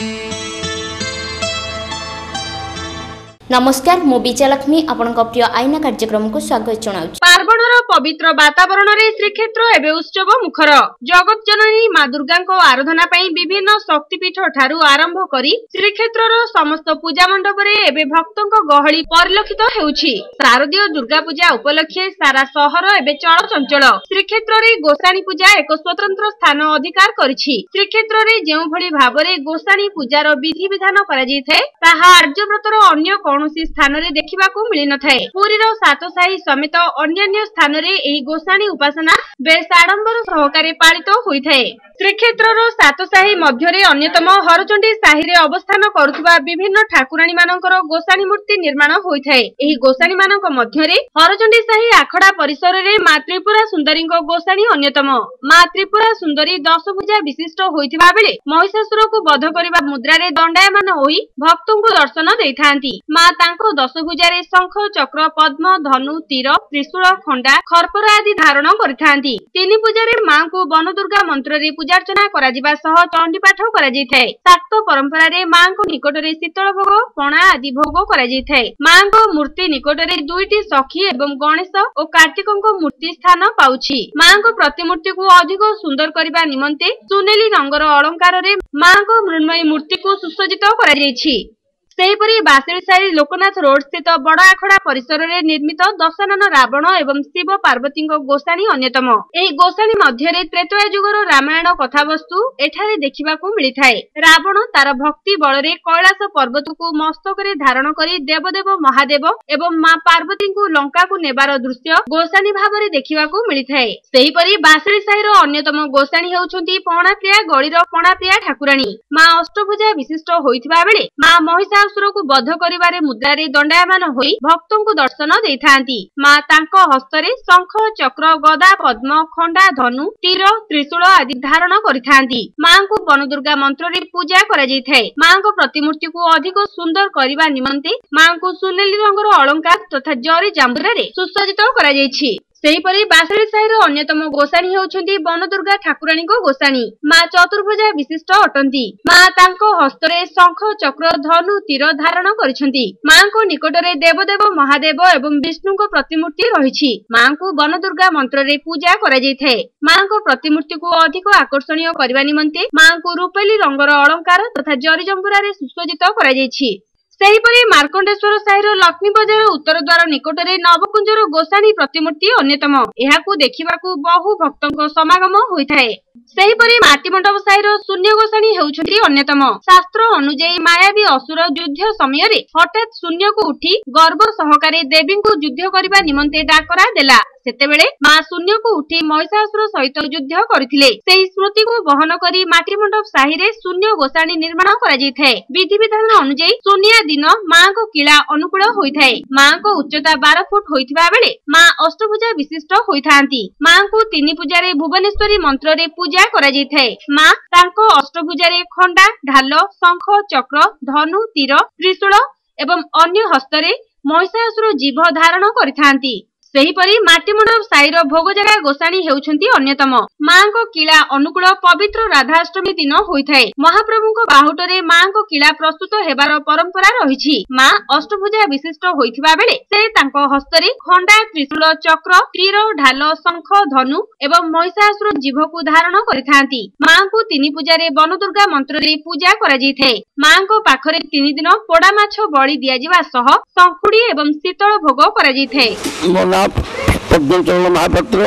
नमस्कार मु विजयलक्ष्मी आपण प्रिय आईना कार्यक्रम को स्वागत जनाऊँ। पार्वणर पवित्र वातावरण रे श्रीक्षेत्र एवं उत्सव मुखर जगत जननी माँ दुर्गा आराधना विभिन्न शक्तिपीठ ठारू आरंभ करी श्रीक्षेत्र समस्त पूजा मंडप रे भक्तों गहली परिलक्षित हेउछि। शारदीय दुर्गा पूजा उपलक्षे सारा सहर एवं चलचंचल। श्रीक्षेत्र रे गोसाणी पूजा एक स्वतंत्र स्थान अधिकार करिछि। श्रीक्षेत्र रे जेउ भली भाबरे गोसाणी पूजार विधि विधान करा जायଥାଏ ताहा आर्यव्रतर अन्य कौनसी स्थान रे देखिबाकू मिली नथाए। पुरीर सातसाही समेत अन्य स्थान रे एही गोसाणी उपासना बेस आडंबर सहकारे पालित होइଥାଏ। श्रीक्षेत्रर सातसाही मध्यरे अन्यतम हरचंडी साही रे अवस्थान करुवा विभिन्न ठाकुराणी मानकर गोसाणी मूर्ति निर्माण होइଥାଏ। एही गोसाणी मानक मध्यरे हरचंडी साही आखड़ा परिसर रे माँ त्रिपुरा सुंदरी गोसाणी अन्यतम। माँ त्रिपुरा सुंदरी 10 भुजा विशिष्ट होइथिबा बेले महिषासुर को वध करिबा मुद्रा रे दंडायमान होई भक्तों को दर्शन देइथांती। माँ तांको 10 भुजारे शंख चक्र पद्म धनु तीर त्रिशूल खंडा खरपर आदि धारण करिथांती। 3 पूजारे माँ को वनदुर्गा मंत्र रे पूजार्चना करा जिबा सह चंडी पाठ करा जायଥାଏ। शाक्त परंपरा रे माँ को निकट रे शीतल भोग पणा आदि भोग करा जायଥାଏ। माँ को मूर्ति निकट रे 2टी सखी एवं गणेश और कार्तिकों को मूर्ति स्थान पाउछि। माँ को प्रतिमूर्ति को अधिक सुंदर करबा निमंते सुनेली रंगर अलंकार रे माँ को मृण्मयी मूर्ति को सुसज्जित करा जायछि। सेहीपरि बासिलसाही लोकनाथ रोड स्थित बड़ आखड़ा परिसर रे निर्मित दशानन रावण एवं शिव पार्वती गोसाणी अन्यतम। एही गोसाणी मध्यरे त्रेतया युगर रामायण कथावस्तु एठारे देखिबाकू मिलिथाए। रावण तार भक्ति बल रे कैलाश पर्वत को मस्तक रे धारण करी देवदेव महादेव एवं माँ पार्वती को लंका को नेबार दृश्य गोसाणी भाव देखिबाकू मिलिथाए। सेहीपरि बासिलसाही रो अन्यतम गोसाणी हेउछंती पणाप्रिया गळीर पणाप्रिया ठाकुराणी। माँ अष्टभुजा विशिष्ट होइथिबा बेले माँ महिषा असुर को वध करिबारे मुद्रा रे दंडायमान होई भक्तों को दर्शन देइथांती। माँ तांको हस्तरे शंख चक्र गदा पद्म खंडा धनु तीर त्रिशूल आदि धारण करिथांती। माँ को वनदुर्गा मंत्र रे पूजा करा जायଥାଏ। माँ को प्रतिमूर्ति को अधिक सुंदर करिबा निमंते माँ को सुनेली रंगर अलंकार तथा जरी जांबुरा रे सुसज्जित करा जायछि। सेहीपरि बासिलसाही अन्यतम गोसाणी हेउछंती वनदुर्गा ठाकुराणी गोसाणी। माँ चतुर्भुजा विशिष्ट अटंती। माँ तांको हस्तरे शंख चक्र धनु तीर धारण करिसंती। माँ को निकट रे देवदेव महादेव एवं विष्णु को प्रतिमूर्ति रहिछि। माँ को वनदुर्गा मंत्र रे पूजा करा जायଥାଏ। माँ को प्रतिमूर्ति को अधिक आकर्षणीय करबा निमंते माँ को रूपेली रंगर अलंकार तथा जरी जंबुरा रे सुसज्जित करा जायछि। सेहीपरि मार्कंडेश्वर साहिर लक्ष्मी बजार उत्तर द्वार निकट रे नवकुंजर गोसाणी प्रतिमूर्ति अन्यतम। एहाकू देखिबाकू बहु भक्तों समागम होइथाए। सेहीपरि माटीमंडप साहिर शून्य गोसाणी हेउछंती अन्यतम। शास्त्र अनुଯାयी मायावी असुर युद्ध समय रे हठात शून्य को उठी गर्व सहकारे देवी को युद्ध करबा निमंते डाकरा देला। सेतेबेले माँ शून्य को उठी महिषासुर सहित युद्ध करथिले। सेही स्मृति को बहन करी माटीमंडप साही रे शून्य गोसाणी निर्माण करा जायଥାଏ। विधि विधान अनुଯାयी शून्य दिन माँ को किला अनुकूल होइथाए। माँ को उच्चता 12 फुट होइथिबा बेले माँ अष्टभुजा विशिष्ट होइथांती। माँ को 3 पूजारे भुवनेश्वरी मंत्र रे पूजा करा जायଥାଏ। माँ तांको अष्टभुजारे खंडा ढाल शंख चक्र धनु तीर त्रिशूल एवं अन्य हस्तरे महिषासुर जीव धारण करिथांती। सेहीपरि माटीमंडप साहिर भोगजगा गोसाणी हेउछंती अन्यतम। माँ को किला अनुकूल पवित्र राधाष्टमी दिन होइथाए। महाप्रभु को बाहुटरे माँ को किला प्रस्तुत हेबार परंपरा रहिछि। माँ अष्टभुजा विशिष्ट होइथिबा बेले से तांको हस्तरे खंडा त्रिशूल चक्र तीर ढाल शंख धनु एवं महिषासुर जीव को धारण करिथांती। माँ को 3 पूजारे वनदुर्गा मंत्र रे पूजा करा जायଥାଏ। माँ को पाखरे 3 दिन पोड़ा माछ बळी दिया जिबा सह संखुडी एवं शीतल भोग करा जायଥାଏ। पद्मचरण महापात्र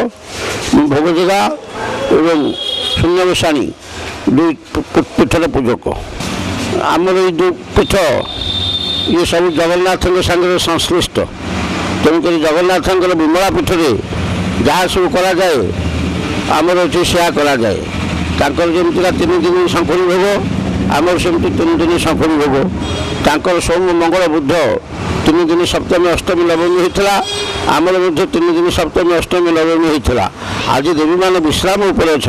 भोगजगा एवं शून्य गोसाणी 2 पीठर पूजक। आमर ये पीठ ये सब जगन्नाथ संगे संश्लिष्ट। तेणुक जगन्नाथ विमला पीठ जहाँ सब कराए आमर ये सेया कराए। जमीका 3 दिन शंखुरी भोग आमर सेमती 3 दिन शंखुरी भोग। तांकर सोम मंगल बुध 3 दिन सप्तमी अष्टमी नवमी होता। आमर 3 दिन सप्तमी अष्टमी नवमी होता। आज देवी मान विश्राम उपर अच्छा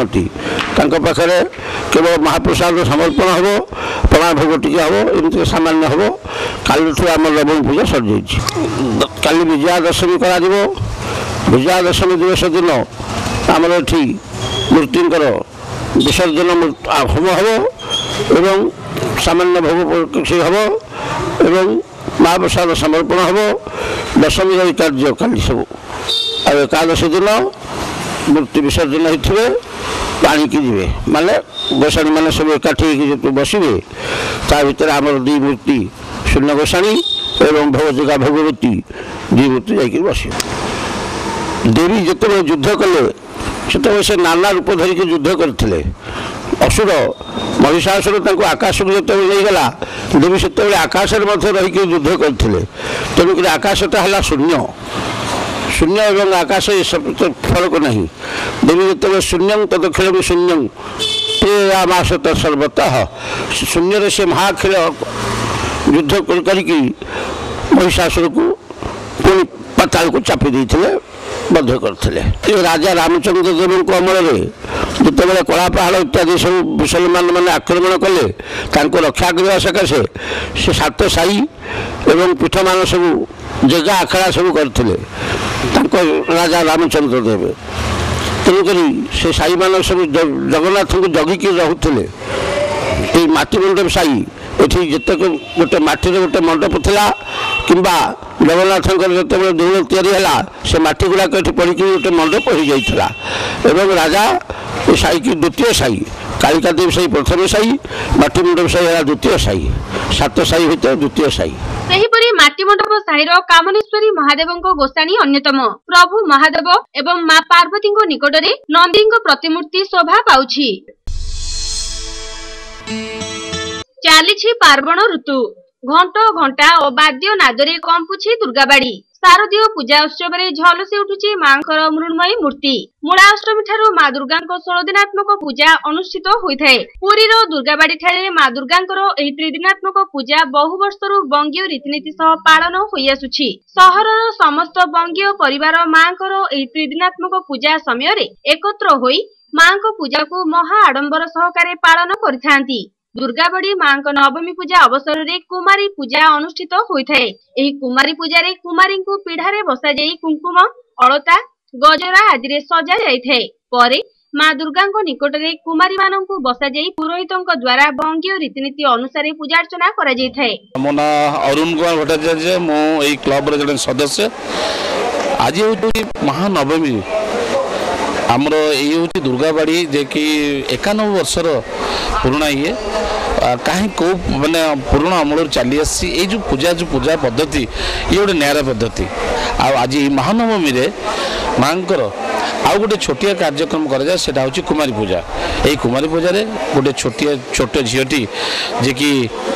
पाखे केवल महाप्रसाद समर्पण हम पणा भोग टी हम एमती सामान्य हम। काली आम नवमी पूजा सर जा काली विजया दशमी कर विजया दशमी दिवस दिन आमर ये मूर्तिंकर विसर्जन होम हम एवं सामान्य भोग किसी हम एवं महाप्रसाद समर्पण हम दशमी कार्य काली सब आ एकादशी दिन मूर्ति विसर्जन होते पानी की जीवे माने गोसाणी मैंने सब एकाठी बसवे ता भर आमर दी मूर्ति शून्य गोसाणी एवं भगवतिका भगवती दी मूर्ति जाकि बस देवी जिते युद्ध कले से नाना रूप धरिक युद्ध करते असुर महिषासुर आकाश को जो नहीं गला देवी से आकाश रहीक युद्ध करते तेणुक आकाशटा है शून्य शून्य एवं आकाश ये सब फरक नहीं देवी जो शून्य तदखिल शून्य ते आमास तत्सर्वतः शून्य से महाखिल युद्ध करके महिषासुर को पुणी पाताल को चापी देते बद्ध करते राजा रामचंद्र देव को अमल जिते कला पहाड़ इत्यादि सब मुसलमान मैंने आक्रमण कले रक्षा करने सकाशे से 7 साई एवं पीठ मान सब जगह आखड़ा सब करते राजा रामचंद्र देव तेणुक से साई मान सब जगन्नाथ को जगिकी रोते माटी मंडप साई ये जिते गोटे मटी गोटे मंडप था कि जगन्नाथ जो देउल या से मटी गुड़ाक पड़ी गोटे मंडप हो जाता एवं राजा ये साई की द्वितीय साई कालिका देव साई प्रथम साई माटी मंडप साई है द्वितीय साई 7 साई होते द्वितीय साई सेहीपरि माटीमंडप साहिर कामनेश्वरी महादेव गोसाणी अन्यतम प्रभु महादेव एवं मां पार्वती निकटरे नंदी प्रतिमूर्ति शोभा पाउछि। चली पार्वण ऋतु घंट घंटा और वाद्य नादरे कंपुछि दुर्गाबाड़ी शारदीय पूजा उत्सव में झलसी उठुछि मांकर मृण्मयी मूर्ति मूलाष्टमी ठारू मां दुर्गा 16 दिनात्मक पूजा अनुष्ठित होइथाय। पुरीर दुर्गाबाड़ी ठारे मां दुर्गांकर एही त्रिदिनात्मक पूजा बहु वर्षरू बंगीय रीतिनीति सह पालन होई आसुछि। सहरर समस्त बंगीय परिवार मांकर एही त्रिदिनात्मक पूजा समय रे एकत्र होई मांक पूजा को महा आडंबर सहकारे पालन करिथांती। दुर्गाबाड़ी मां नवमी पूजा अवसर में कुमारी पूजा अनुष्ठित होइथाय। एही कुमारी पूजा रे कुमारी को पीढ़ारे बसा जाई कुंकुम अलता गजरा आदि रे सजा जाइथाय। परे मां दुर्गा निकट में कुमारी माननकु बसा जाई पुरोहितंक द्वारा बंगीय रीतिनीति अनुसार पूजा अर्चना करा जाइथाय। मो ना अरुण कुमार भट्टाचार्य मो एही क्लब रे जने सदस्य। आज होती महानवमी आमर ये दुर्गाबाड़ी जे कि 91 वर्षर पुराणा ये कहीं कौ माने पुराणा अमल चली आसी जो पूजा पद्धति ये गोटे न्यारा पद्धति आज महानवमी रे मांकर आउ गोटे छोटिया कार्यक्रम कराए सेटा हूँ कुमारी पूजा। यही कुमारी पूजा रे गोटे छोट झीटी जे कि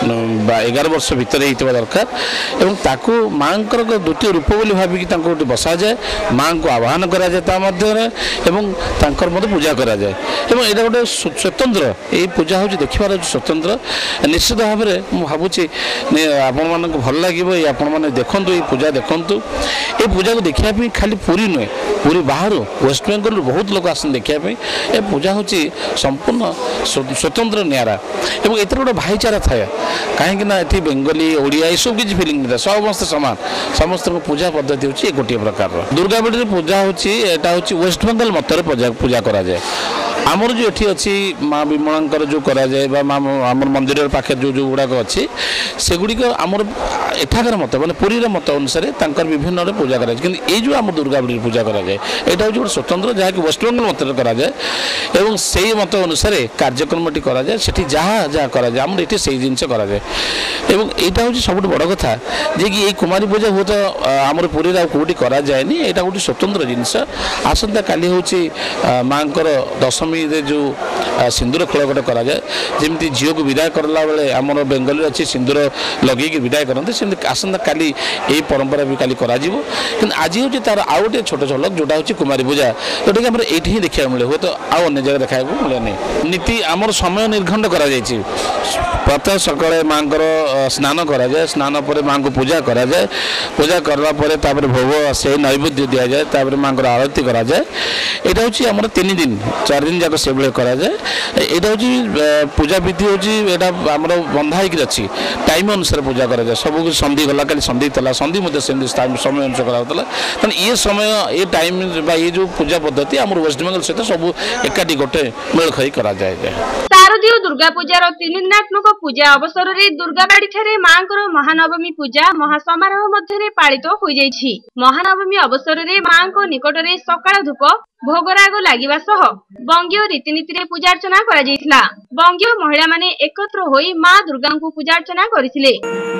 11 वर्ष भितर होता दरकार एवं ताकू मांकर द्वितीय रूप बोली भाविकी गोटे बसा जाए मां को आह्वान करा जाए एवं तांकर पूजा करा जाए एवं यहाँ गोटे स्वतंत्र यही पूजा हूँ देखार स्वतंत्र निश्चित भाव में भावुँ आपण मान भल लगे आपण मैंने देखु ये पूजा देखु ये पूजा को देखापी खाली पुरी नुहे पुरी बाहर वेस्ट बेंगल बहुत लोग आसन देखापी ए पूजा हूँ संपूर्ण स्वतंत्र न्यारा एवं एत गोटे भाईचारा थाए कहीं बेंगली ओडिया ये सब किसी फिलिंग नहीं था समस्त सामान समस्त पूजा पद्धति हूँ गोटे प्रकार दुर्गाबाड़ी पूजा हूँ वेस्ट बेंगल मतर पूजा करा जाए। आमर जो ये अच्छी माँ विमलांकर जो कराए आम मंदिर पाखे जो जो गुड़ाक अच्छी से गुड़िक आमर एठाकर मत मैंने पुरी मत अनुसार विभिन्न पूजा कराए कि जो आम दुर्गाबाड़ी पूजा कराए यहाँ हूँ गोटे स्वतंत्र जहाँकि वेस्ट बेंगल मत कराए और से मत अनुसार कार्यक्रम कराए से जहाँ जहाँ कराए आम ये से जिन कराए और यहाँ हूँ सब बड़ कथा जे कि ये कुमारी पूजा हुए तो आम पुरी कौटी कराए यहाँ गोटे स्वतंत्र जिनस आसंता काली हूँ माँ दशमी जो सिंदूर खेल गोटे कराए जमी झील को विदाय करला बेले आमर बेंगली अच्छी सिंदूर लगे विदाय करते सेमती आसंता काली यही परंपरा भी काली करा कि आज हूँ तार आउ गोटे छोट झलक जोटा हूँ कुमारी पूजा जोटा कि आम ये देखा मिले हुए तो आउ अन्य जगह देखा मिले नहीं नीति आमर समय निर्घंट करा प्रत्यह सकाଳେ मांकर स्नान कराए स्नान पर माँ को पूजा कराए पूजा करापर भोग से नैवेद्य दि जाए तापर मांकर आरती कराए यहाँ हूँ आम 3 दिन 4 दिन जाक से भाई कराए यहाँ हूँ पूजा विधि हूँ यहाँ आम बंधा होकर अच्छी टाइम अनुसार पूजा कराए सब संधि गला कल संधि था संधि समय अनुसार कराला तेना ये समय ये टाइम ये जो पूजा पद्धति आम वेस्ट बेंगल सहित सब एकाठी गोटे मेल खाई कराए। शारदीय दुर्गा पूजार 3 दिनात्मक पूजा अवसर में दुर्गाबाड़ी ठारे मांकर महानवमी पूजा महासमारोह मध्य पालित हो जाइछि। महानवमी अवसर में मां निकट में सकाळ धूप भोगराग लागिबा सह बंगीय रीतिनीति रे पूजा अर्चना करा जाइथिला। बंगीय महिला माने एकत्र होई मां दुर्गा को पूजा अर्चना करिथिले।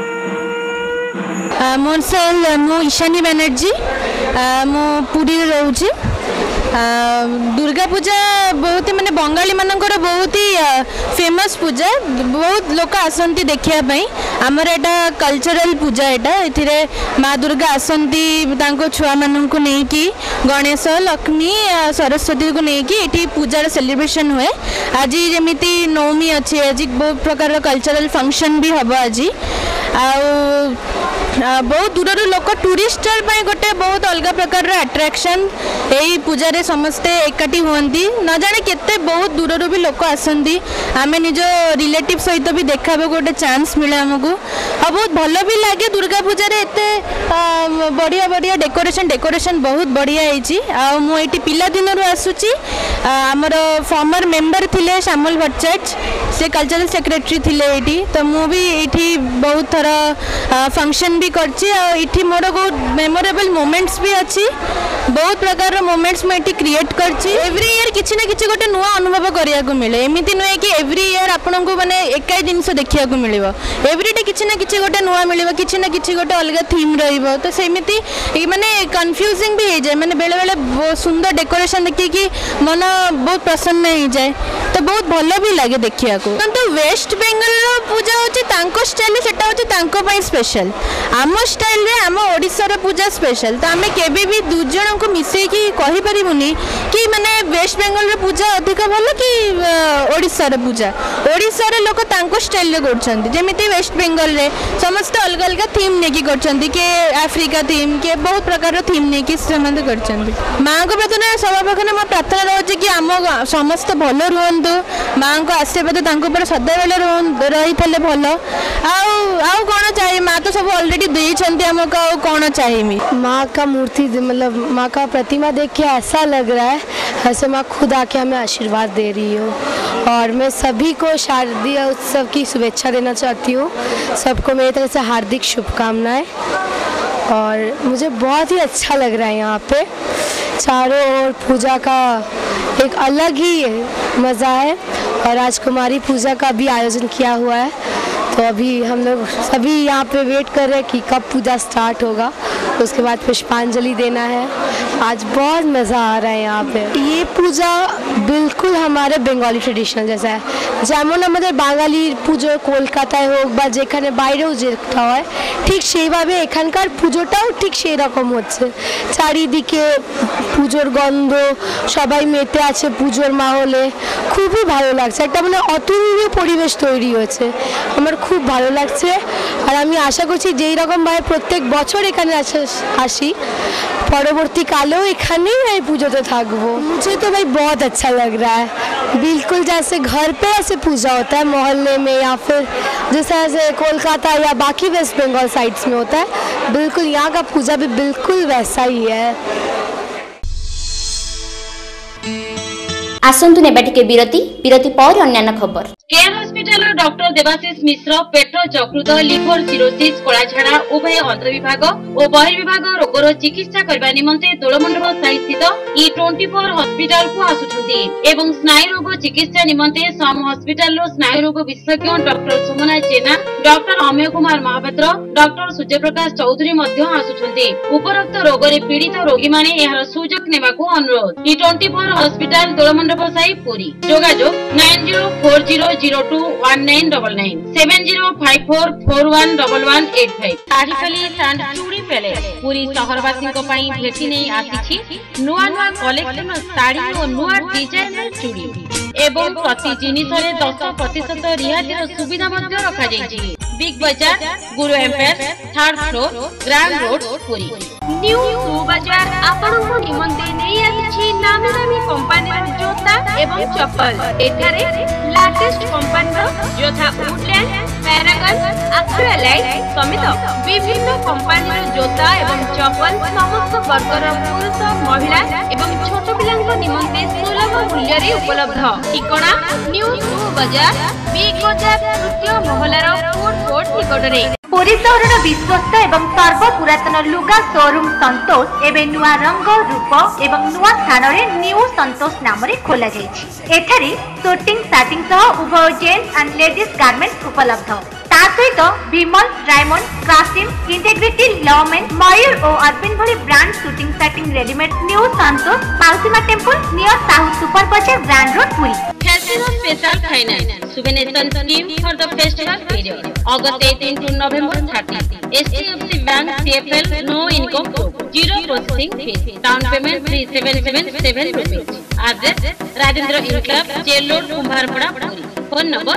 मोर सेल मो ईशानी बनर्जी मो पुरी रहउछि। दुर्गा पूजा बहुत ही माने बंगाली मानकर बहुत ही फेमस पूजा, बहुत लोक आसंती देखिया पई। हमर एटा कल्चरल पूजा, एटा एथिरे माँ दुर्गा आसंती तांको छुआ मानन को नै कि गणेश लक्ष्मी सरस्वती को नै कि एठी पूजार सेलिब्रेशन हुए। आज जेमिति नवमी अछि, आज बहुत प्रकार कल्चरल फंक्शन भी हबो। आज बहुत दूर लोक टूरिस्टर गोटे बहुत अलग प्रकार अट्रैक्शन यही पूजा रे समस्ते एकाठी हुंती। न जाने केते बहुत दूर भी लोक आसंती। आमे निज रिलेटिव सहित भी देखा गोटे चांस मिले हमको और बहुत भल भी लगे। दुर्गा पूजा रे एते बढ़िया बढ़िया डेकोरेशन बहुत बढ़िया होइछि। आ मु एठी पिला दिन रु आसुची। हमर फॉर्मर मेंबर थिले श्यामल भट्टाचार्य, से कल्चरल सेक्रेटरी थिले एठी। तो मु भी एठी बहुत थरा फंक्शन भी करछि। इठी मोर बहुत मेमोरेबल मोमेंट्स भी अच्छी, बहुत प्रकार मोमेंट्स में एठी क्रिएट करछि। एवरी ईयर किछि ना किछि गोटे नुआ अनुभव करिया को मिले। एमिति नुए कि एवरी ईयर आपन को माने एकाई जिंस देखिया को मिलिबो। एवरीडे किछि ना किछि गोटे नुआ मिलिबो, किछि ना किछि गोटे अलग थीम रहिबो। तो सेमिति माने कंफ्यूजिंग भी हो जाए। माने बेले बेले सुंदर डेकोरेशन देखि कि मन बहुत प्रसन्न हो जाए। तो बहुत भल भी लगे देखिया को। तो वेस्ट बेंगल रो पूजा होछि तांको स्टाइल, सेटा होछि तांको पई स्पेशल। आम स्टाइल रे आम ओडिसा रो पूजा स्पेशल। तो आमे केबे भी दु जण को मिसे कि कहि परिबुनी कि माने वेस्ट बेंगल रो पूजा अधिक भलो कि ओडिसा रो पूजा। ओडिसा रे लोक तांको स्टाइल रे करछन्ती। जेमिति वेस्ट बेंगल रे समस्त अलग अलग थीम नेकी करछन्ती, के अफ्रीका थीम के बहुत प्रकार रो थीम नेकी समस्त करछन्ती। मां को प्रार्थना सब पखने म प्रार्थना रहछि कि आम समस्त भलो रहंतु। मां को आशीर्वाद तांको पर सदा बेले रही थले भलो। आउ कोन चाहिए? मां तो सब ऑलरेडी दे छन्ती हमको। आउ कोन चाहिए? माँ का मूर्ति मतलब माँ का प्रतिमा देख के ऐसा लग रहा है जैसे माँ खुद आके हमें आशीर्वाद दे रही हो। और मैं सभी को शारदीय उत्सव की शुभेच्छा देना चाहती हूँ। सबको मेरी तरफ से हार्दिक शुभकामनाएं। और मुझे बहुत ही अच्छा लग रहा है यहाँ पे। चारों ओर पूजा का एक अलग ही मज़ा है। और राजकुमारी पूजा का भी आयोजन किया हुआ है। तो अभी हम लोग सभी यहाँ पे वेट कर रहे हैं कि कब पूजा स्टार्ट होगा। उसके बाद पुष्पांजलि देना है। आज बहुत मज़ा आ रहा है यहाँ पे। ये पूजा बिल्कुल हमारे बेंगली ट्रेडिशनल जैसा है। जेमन हमारे बांगाली पुजो कलकाताय होक बा जेखाने बाइरेও যেটা হয় ঠিক সেইভাবে এখানকার পুজোটাও ঠিক সেই রকম হচ্ছে। চারিদিকে পুজোর গন্ধ, সবাই মেতে আছে পুজোর মাহলে। খুবই ভালো লাগছে। একটা মানে অতুলনীয় পরিবেশ তৈরি হয়েছে। আমার খুব ভালো লাগছে। আর আমি আশা করছি যেই রকম ভাবে প্রত্যেক বছর এখানে আসি परवर्ती कालों एखाने ही पूजोते थाकबो। मुझे तो भाई बहुत अच्छा लग रहा है। बिल्कुल जैसे घर पे ऐसे पूजा होता है मोहल्ले में या फिर जैसे ऐसे कोलकाता या बाकी वेस्ट बंगाल साइड्स में होता है, बिल्कुल यहाँ का पूजा भी बिल्कुल वैसा ही है। आसंतु नेबा टिके विरति पर अन्यान्य खबर। Care hospital doctor Debashish Mishra पेट यकृत लिवर सिरोसिस कलाझाड़ा उभय अंतर्विभाग और बहिर्विभाग रोगर चिकित्सा करने निमंते दोलमंडप साई स्थित E24 हॉस्पिटल को आसुछंती एवं स्नायु रोग चिकित्सा निमंते सम हॉस्पिटल रो स्नायु रोग विशेषज्ञ doctor Sumana Jena, doctor Amaya Kumar Mahapatra, doctor Suryaprakash Choudhury मध्य आसुछंती। उपरोक्त रोग रे पीड़ित रोगी माने एहार सुजोग नेबाको अनुरोध। E24 hospital Dolamandap Sai Puri. जोगाजोग 9040021999 7054411185। साड़ीखाली सांड चूड़ी पैलेस पुरी सहरवासी को पाई भेटी नहीं आसीछि नुआ नुआ कलेक्शन साड़ी और नुआ डिजाइनर चूड़ी एवं प्रति जिनिस रे 10% रिहाती सुविधा मध्य रखा जायछि। Big bazaar Guru empire 3rd floor grand road Puri. New सू बाजार आपनको निमंते नहीं आछि नामी नामी कंपनी जोता एवं चप्पल। एठारे लेटेस्ट कंपनी जोथा वुडलैंड, पैरागन, एक्रेलाइट समेत विभिन्न कंपनी जोता एवं चप्पल समस्त वर्गर पुरुष महिला एवं छोट पिलांको निमंते सुलभ मूल्य रे उपलब्ध। ठिकाना न्यू सू बजार बिग बजार तृतीय महलार फूड कोर्ट निकटरे पुरी सहर विश्वस्त एवं सर्व पुरातन लुगा शोरूम संतोष एवं नुआ रंग रूप एवं नुआ स्थान न्यू संतोष नाम खोल एठारे शूटिंग साटिंग सह उभय जेंट्स एंड लेडीज गार्मेंट्स उपलब्ध ता सहित विमल डायमंड क्राफ्टिंग इंटेग्रिटी लॉमेन मयूर और अरविंद भली brand suiting shirting readymade new Santosh Mausima temple near Sahu super bazaar brand road Puri Casino Special Finance Subvention Scheme for the Festival Period August 18 to November 30 HDFC Bank CFL No Income Group 0 Processing Fees Down Payment 3777 rupees Address Rajendra Inclub Jail Road Kumbharpada Puri Phone number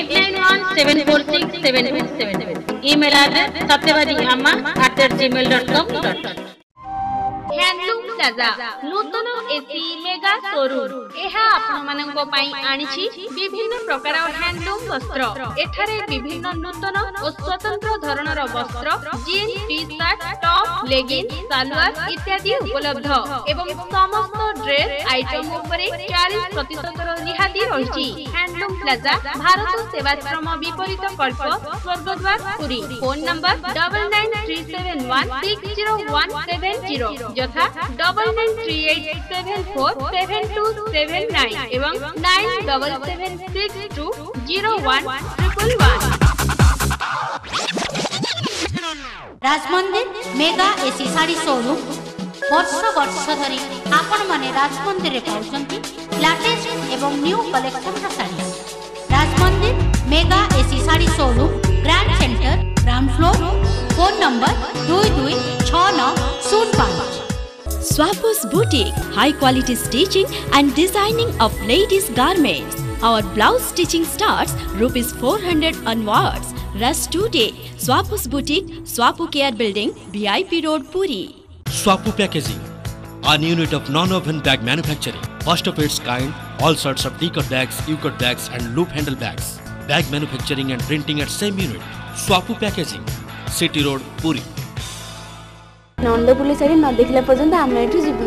8917467277 Email address satyavadiamma@gmail.com handloom plaza Nutan AC mega showroom एहा आपण मानक पई आनिछि विभिन्न प्रकार handloom वस्त्र एठारे विभिन्न नूतन और स्वतंत्र धरणर वस्त्र jeans T-shirt top leggings salwar इत्यादि उपलब्ध एवं समस्त ड्रेस आइटम उपरे 40% रिहाती रहिछि हैंडलूम प्लाजा भारत सेवाश्रम विपरीत कल्प स्वर्गद्वार पुरी फोन नंबर 9937160170 यथा 9938747279 एवं 9776201111 Rajmandir mega AC sari showroom वर्ष वर्ष धरी आपण माने राजमंदिर पाउछंती लेटेस्ट एवं new collection sari Rajmandir mega AC sari showroom grand centre ground floor phone number 226905 Swapos Boutique, high quality stitching and designing of ladies garments. Our blouse stitching starts ₹400 onwards. Rush today. Swapos Boutique, Swapo Care Building, VIP Road, Puri. Swapo Packaging, an unit of non-oven bag manufacturing. First of its kind, all sorts of T-cut bags, U-cut bags and loop handle bags. Bag manufacturing and printing at same unit. Swapo Packaging, City Road, Puri. Nandapuli sari न देखला पर्यंत आम एठू जीवु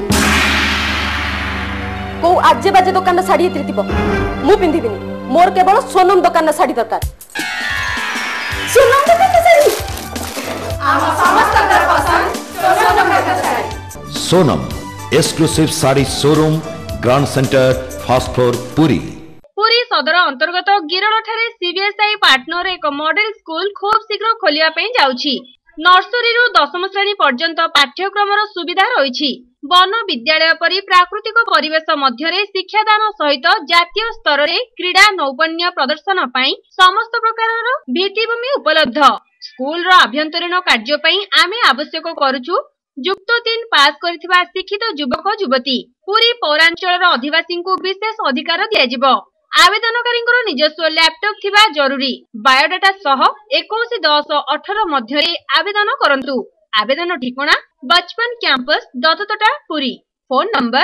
को आजे बाजे दुकान साड़ी हेतरी मु पिंधिबिनी मोर केवल सोनम दुकान साड़ी दरकार सोनम दुकान साड़ी आम समस्त कर पसंद सोनम दुकान sari Sonam exclusive sari showroom grand centre first floor Puri Puri Sadar अंतर्गत गिरड़ ठारे सीबीएसई पार्टनर एक मॉडल स्कूल खूब शीघ्र खोलिया पई जाउछि नर्सरी रु 10म श्रेणी पर्यंत पाठ्यक्रमर सुविधा रही वन विद्यालय परी प्राकृतिक परिवेश मध्यरे शिक्षादान सहित जातीय स्तर रे क्रीड़ा नौपण्य प्रदर्शन पई समस्त प्रकारर भित्तिभूमि उपलब्ध स्कूल रो आभ्यंतरीण कार्य पई आमे आवश्यक करूछु युक्त 3 पास करथिबा शिक्षित युवक युवती पुरी पौरांचलर अधिवासी को विशेष अधिकार दियाजिबो आवेदनकारी निजस्व लैपटॉप थिबा जरूरी बायोडाटा सह 211018 मध्यरे आवेदन करंतु आवेदन ठिकाना बचपन कैंपस दत्ततोटा पुरी फोन नंबर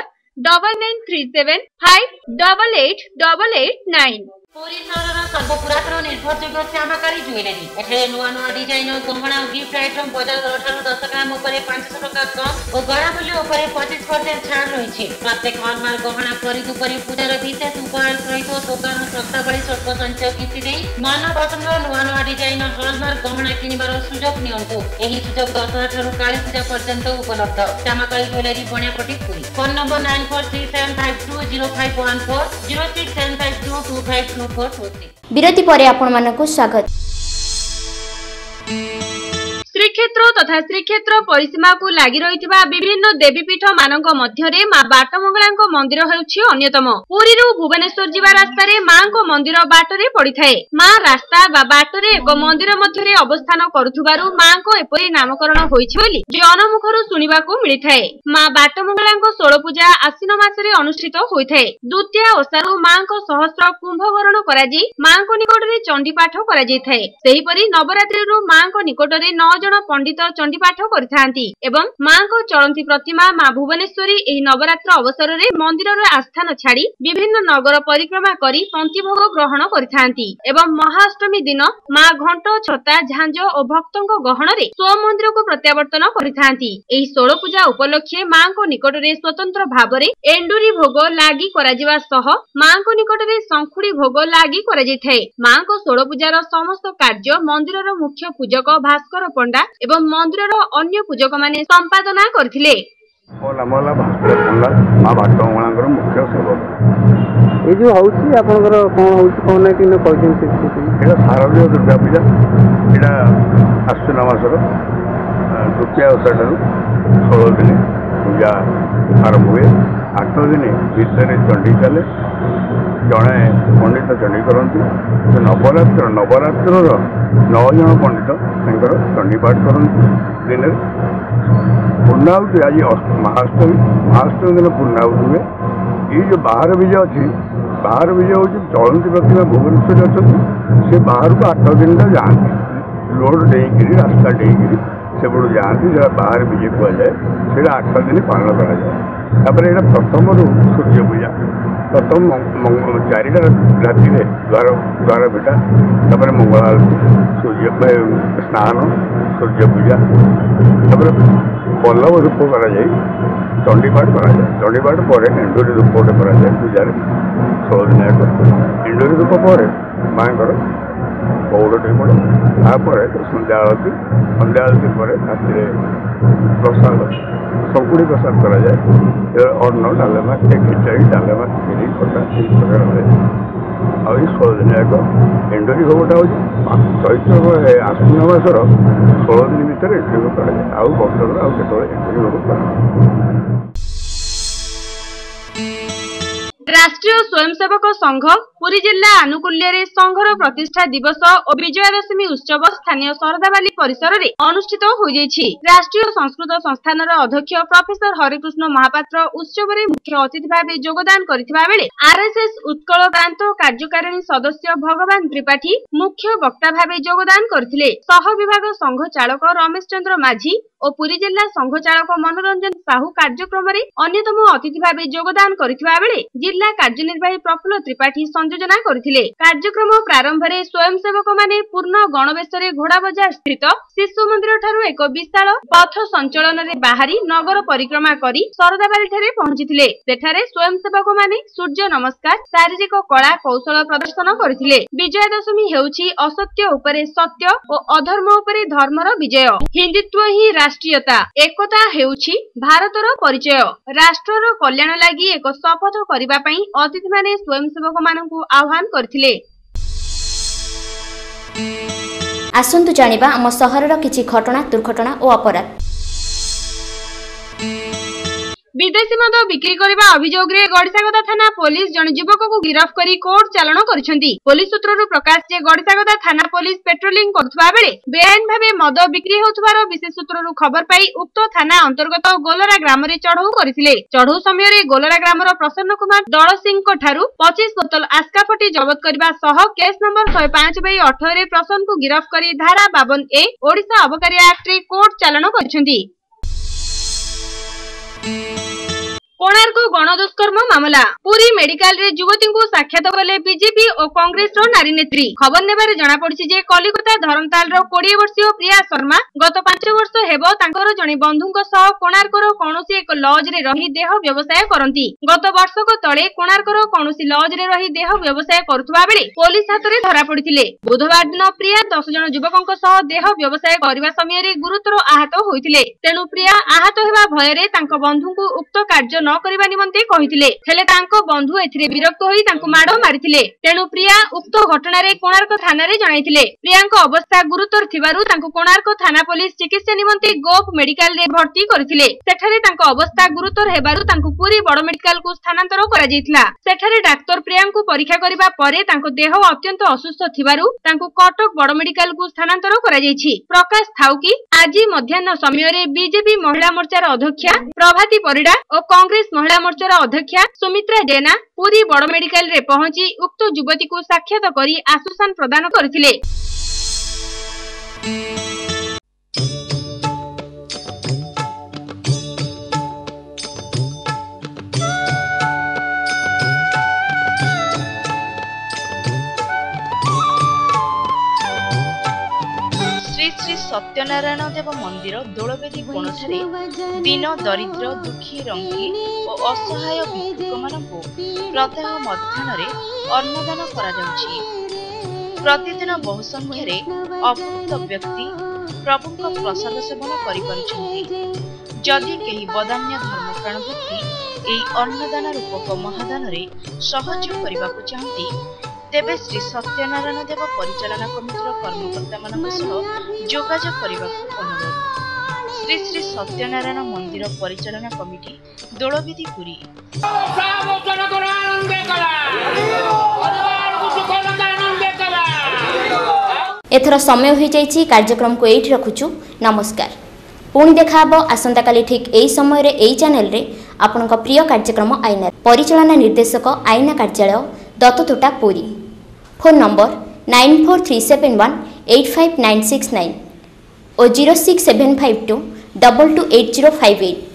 9937588889 पुरी सहरर सर्वपुरातन निर्भरयोग्य श्यामाकारी ज्वेलरी एठे नुआ नुआ डिजाइन गहना गिफ्ट आइटम बजार दर 10 ग्राम ऊपर 500 टका कम और गड़ा मूल्य ऊपर 25% छाड़ रही प्रत्येक हॉलमार्क गहना खरीद पर पूजार विशेष उपहार सहित दुकान शर्तावली स्वल्प संचय किस्ती दे मन पसंद नुआ नुआ डिजाइन हॉलमार्क गहना किनिबार सुजोग नियंतु एही सुजोग 10 ठारू काली पूजा पर्यंत उपलब्ध Shyamakari jewellery Baniapati Puri phone number 9437520514 06752252 विरति परे आपण मानकु स्वागत श्रीक्षेत्र तथा श्रीक्षेत्र परिसीमा को लागि रहितबा विभिन्न देवीपीठ मानक मध्यरे मां बाटमंगलाଙ୍କ मंदिर हेउछि अन्यतम पुरी रु भुवनेश्वर जिबा रास्ता रे मांको मंदिर बाटरे पडिथाए मां रास्ता बा बाटरे एक मंदिर मध्यरे अवस्थान करूथुबारु मांको एपरि नामकरण होइछि बोली जनमुखरु सुनिबाकू मिलिथाए मां बाटमंगलाଙ୍କ 16 पूजा आश्विन मासरे अनुष्ठित होइथाए द्वितीय ओसारु मांको सहस्र कुंभकरण कराजी मांको निकटरे चंडी पाठ करा जैथाए सेहि परि नवरात्रि रु मांको निकटरे 9 जन पंडित पंडित चंडीपाठ करिथांती एवं मां को चलंती प्रतिमा मां भुवनेश्वरी एही नवरात्र अवसर रे मंदिर रे आस्थान छाड़ी विभिन्न नगर परिक्रमा करी पंक्ति भोग ग्रहण करिथांती एवं महाअष्टमी दिन मां घंट छता झांझ और भक्तों गहन रे स्व मंदिर को प्रत्यावर्तन करिथांती। एही षोड़ पूजा उपलक्षे मां को निकट रे स्वतंत्र भाव रे एंडुरी भोग लागि कराजिबा सह मां को निकट रे संखुड़ी भोग लागि करा जैथाय। मां को षोड़ पूजार समस्त कार्य मंदिर मुख्य पूजक भास्कर पंडा एवं मंदिर अन्य पूजक माने संपादना करथिले। मोला भास्कर पंडा मां भाटमंगलांकर मुख्य सेवक। ए जो होउची आपनकर कोन होउची कोन नै किन कहथिन से एटा शारदीय दुर्गा पूजा एटा आश्विन मासर द्वितीय ओषाठारु 16 दिन पूजा आरंभ हुए। 8 दिन भीतर चंडी चले जड़े पंडित चंडी करती नवरात्र 9 जन पंडित चंडीपाठ करती दिन पूर्णाहुति आज महाअष्टमी दिन पूर्णाहुति हुए। ये जो बाहर विजय अच्छी बाहर विजय हूँ चलती प्रतिमा भुवनेश्वर अच्छा से बाहर को 8 दिन जाती रोड डेकरी रास्ता डेकरी से बड़ू जाती बाहर विजय कहुए से 8 दिन पालन कराए। यहाँ प्रथम सूर्य पूजा प्रथम 4टा राति द्वार भेटा मंगल आरती सूर्य स्नान सूर्य पूजा बल्लभ धूप कराए चंडीपाठ कराए चंडीपाठ पर एंडुरी धूप गोटे कराए पूजा 16 दिन एंडुरी धूप पर माँ कौड़े पड़े तापर सन्ध्या आरती पर राति प्रसाद संकुड़ी प्रसाद कराए अन्न डालेमा खिचड़ी डालेमा खीरी खटा प्रकार हुए। आ 16 दिन जाक एंडुरी भोगटा हूँ चैत्र आश्विन मासर 16 दिन भितर एंडुरी भोग कराए आउ वर्ष आउ केतବେଳେ एंडुरी भोग कराए। राष्ट्रीय स्वयंसेवक संघ पुरी जिला आनुकूल्य संघर प्रतिष्ठा दिवस और विजयादशमी उत्सव स्थानीय शरदाबाली परिसर में अनुष्ठित हो जाइछि। राष्ट्रीय संस्कृत संस्थान अध्यक्ष प्रोफेसर हरिकृष्ण महापात्र उत्सव में मुख्य अतिथि भाव योगदान करथिबा बेले आरएसएस उत्कल प्रांत कार्यकारिणी सदस्य भगवान त्रिपाठी मुख्य वक्ता भाव योगदान करथिले। सह विभाग संघ चालक रमेश चंद्र माझी और पुरी जिला संघ चालक मनोरंजन साहू कार्यक्रम में अन्यतम अतिथि भाव योगदान करथिबा बेले जिला कार्यनिर्वाही प्रफुल्ल त्रिपाठी संयोजना करथिले। कार्यक्रम प्रारंभ में स्वयंसेवक माने पूर्ण गणवेश घोड़ा बजार स्थित शिशु मंदिर ठारू एक विशाल पथ संचलन रे बाहरी नगर परिक्रमा करी शरदाबाली ठारे पहुंचीथिले। सेठारे स्वयंसेवक माने सूर्य नमस्कार शारीरिक कला कौशल प्रदर्शन करथिले। विजयादशमी हेउछि असत्य उपरे सत्य और अधर्म उपरे धर्मर विजय। हिंदुत्व ही राष्ट्रीयता एकता हेउछि भारतर परिचय। राष्ट्रर कल्याण लागि एक शपथ करिबा पई अतिथि माने स्वयंसेवक मानकु आह्वान करथिले। आसंतु जानिबा आम सहरर किछि घटना दुर्घटना और अपराध। विदेशी मद बिक्री करने अभियोग रे गड़िसागदा थाना पुलिस जन युवक को गिरफ्त करी कोर्ट चालाण करिसेंती। पुलिस सूत्ररु प्रकाश जे गड़िसागदा थाना पुलिस पेट्रोलिंग करथुबा बेले बेआईन भावे मद बिक्री होथुबार विशेष सूत्ररु खबर पाई उक्त थाना अंतर्गत गोलरा ग्राम रे चढ़ऊ करथिले। चढ़ऊ समय रे गोलरा ग्रामर प्रसन्न कुमार दल सिंह को ठारू 25 बोतल आस्काफटी जबत करबा सह केस नंबर 105/18 रे प्रसन्न को गिरफ्त करी धारा 52A ओडिशा अबकारी एक्ट रे कोर्ट चालाण करिसेंती। कोणार्क गणदुष्कर्म मामला पुरी मेडिकल रे युवती को साक्षात कले बीजेपी और कांग्रेस रो नारी नेत्री। खबर नेबारे जणा पड़छि जे कलिकता धरमताल रो 20 वर्षीय प्रिया शर्मा गत 5 वर्ष हेबो तांकर जणी बंधुक सह कोणार्क रो कोनोसी एक लॉज रे रही देह व्यवसाय करंती। गत वर्षक तळे कोणार्क रो कोनोसी लॉज रे रही देह व्यवसाय करथुबा बेले पुलिस हाथ रे धरा पड़िथिले। बुधवार दिन प्रिया 10 जण युवकक सह देह व्यवसाय करबा समय रे गुरुतर आहत होइथिले। तेनु प्रिया आहत हेबा भय रे तांक बंधु को उक्त कार्य करबा निमंते कहिथिले। हेले तांको बंधु एथिरे विरक्त होई तांको माडो मारिथिले। तेनु प्रिया उक्त घटना रे कोणार्क थाना रे जणाइथिले। प्रियांको अवस्था गुरुतर थिबारु तांको कोणार्क थाना पुलिस चिकित्सा निमंते गोप मेडिकल रे भर्ती करथिले। सेठारे तांको अवस्था गुरुतर हेबारु तांको पुरी बड़ मेडिकल को स्थानांतर करा जायतिला। सेठारे डाक्टर प्रियांको परीक्षा करबा परे तांको देह अत्यंत असुस्थ थिबारु तांको कटक बड़ मेडिकल को स्थानांतर करा जायछि। प्रकाश थाउकी आज मध्याह्न समय रे बीजेपी महिला मोर्चार अध्यक्षा प्रभाती परिडा और कांग्रेस महिला मोर्चार अध्यक्षा सुमित्रा जेना पुरी बड़ मेडिकल रे पहुंची उक्त युवती को साक्षात करी आश्वासन प्रदान करथिले। ଶ୍ରୀ ସତ୍ୟନାରାୟଣ ଦେବ ମନ୍ଦିର ଦୋଳବେଦୀ କୋଣଠାରେ ଦୀନ ଦରିଦ୍ର ଦୁଃଖୀ ରଙ୍କି ଓ ଅସହାୟ ଭିକ୍ଷୁକମାନଙ୍କୁ ପ୍ରତ୍ୟହ ମଧ୍ୟାହ୍ନରେ ଅନ୍ନଦାନ କରାଯାଉଛି। ପ୍ରତିଦିନ ବହୁ ସଂଖ୍ୟାରେ ଅବୃତ ବ୍ୟକ୍ତି ପ୍ରଭୁଙ୍କ ପ୍ରସାଦ ସେବନ କରିପାରୁଛନ୍ତି। ଯଦି କେହି ବଦାନ୍ୟ ଧର୍ମପ୍ରାଣ ବ୍ୟକ୍ତି ଏହି ଅନ୍ନଦାନ ରୂପକ ମହାଦାନରେ ସହଯୋଗ କରିବାକୁ ଚାହାନ୍ତି ତେବେ ଶ୍ରୀ ସତ୍ୟନାରାୟଣ ଦେବ ପରିଚାଳନା କମିଟିର କର୍ମକର୍ତ୍ତାମାନଙ୍କ ସହ ଯୋଗାଯୋଗ କରିବାକୁ ଅନୁରୋଧ। ଶ୍ରୀ ଶ୍ରୀ ସତ୍ୟନାରାୟଣ ମନ୍ଦିର ପରିଚାଳନା କମିଟି ଦୋଳବେଦୀ ପୁରୀ। एथर समय हो जाइछि कार्यक्रम को एठी रखुछु। नमस्कार। पुणी देखा आसंता काली ठीक यही समय यही चैनल रे आपनका प्रिय कार्यक्रम आईना। परिचालना निर्देशक आईना कार्यालय दत्ततोटा पुरी। फोन नंबर 9437185969 और 06752228058।